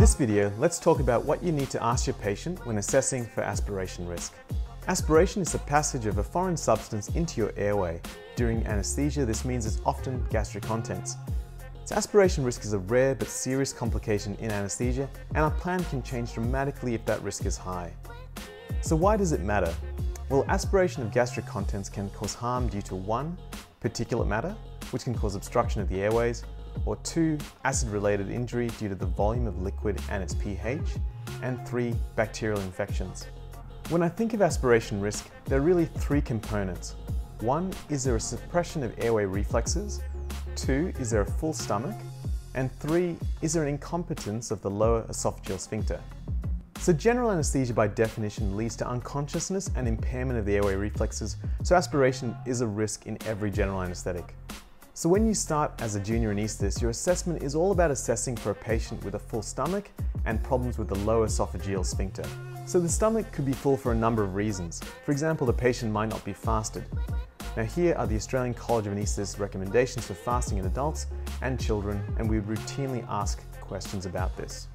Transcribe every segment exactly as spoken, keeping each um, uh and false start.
this video, let's talk about what you need to ask your patient when assessing for aspiration risk. Aspiration is the passage of a foreign substance into your airway. During anaesthesia, this means it's often gastric contents. So aspiration risk is a rare but serious complication in anaesthesia, and our plan can change dramatically if that risk is high. So why does it matter? Well, aspiration of gastric contents can cause harm due to one, particulate matter, which can cause obstruction of the airways, or two, acid-related injury due to the volume of liquid and its pH, and three, bacterial infections. When I think of aspiration risk, there are really three components. One, is there a suppression of airway reflexes? Two, is there a full stomach? And three, is there an incompetence of the lower esophageal sphincter? So general anaesthesia by definition leads to unconsciousness and impairment of the airway reflexes, so aspiration is a risk in every general anaesthetic. So when you start as a junior anaesthetist, your assessment is all about assessing for a patient with a full stomach and problems with the lower esophageal sphincter. So the stomach could be full for a number of reasons. For example, the patient might not be fasted. Now here are the Australian College of Anaesthetists recommendations for fasting in adults and children, and we would routinely ask questions about this.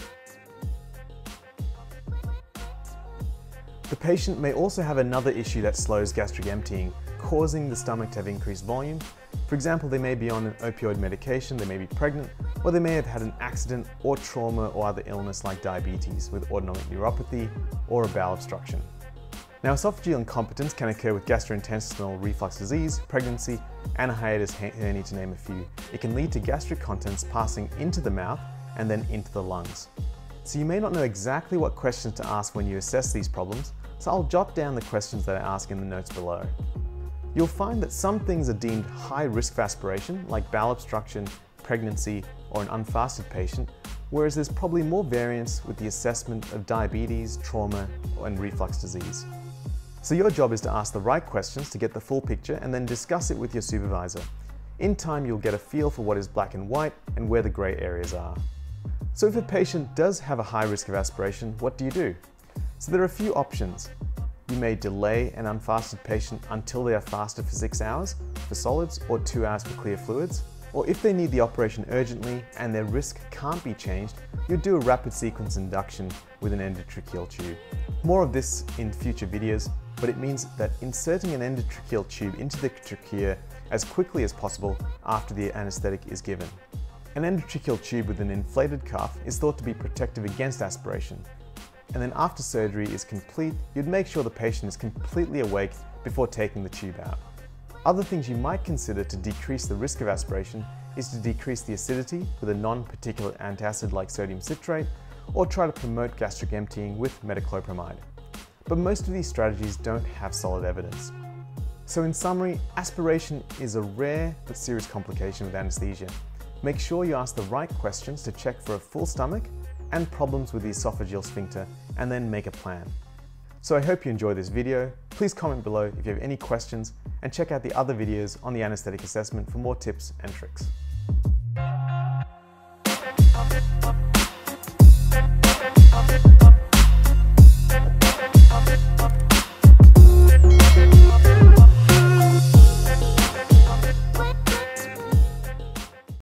The patient may also have another issue that slows gastric emptying, causing the stomach to have increased volume. For example, they may be on an opioid medication, they may be pregnant, or they may have had an accident or trauma or other illness like diabetes with autonomic neuropathy or a bowel obstruction. Now, esophageal incompetence can occur with gastrointestinal reflux disease, pregnancy, and a hiatus hernia, to name a few. It can lead to gastric contents passing into the mouth and then into the lungs. So you may not know exactly what questions to ask when you assess these problems, so I'll jot down the questions that I ask in the notes below. You'll find that some things are deemed high risk for aspiration, like bowel obstruction, pregnancy, or an unfasted patient, whereas there's probably more variance with the assessment of diabetes, trauma, and reflux disease. So your job is to ask the right questions to get the full picture and then discuss it with your supervisor. In time, you'll get a feel for what is black and white and where the grey areas are. So if a patient does have a high risk of aspiration, what do you do? So there are a few options. You may delay an unfasted patient until they are fasted for six hours for solids or two hours for clear fluids. Or if they need the operation urgently and their risk can't be changed, you'll do a rapid sequence induction with an endotracheal tube. More of this in future videos, but it means that inserting an endotracheal tube into the trachea as quickly as possible after the anaesthetic is given. An endotracheal tube with an inflated cuff is thought to be protective against aspiration. And then after surgery is complete, you'd make sure the patient is completely awake before taking the tube out. Other things you might consider to decrease the risk of aspiration is to decrease the acidity with a non-particulate antacid like sodium citrate, or try to promote gastric emptying with metoclopramide. But most of these strategies don't have solid evidence. So in summary, aspiration is a rare but serious complication with anaesthesia. Make sure you ask the right questions to check for a full stomach and problems with the esophageal sphincter, and then make a plan. So I hope you enjoyed this video. Please comment below if you have any questions, and check out the other videos on the anaesthetic assessment for more tips and tricks.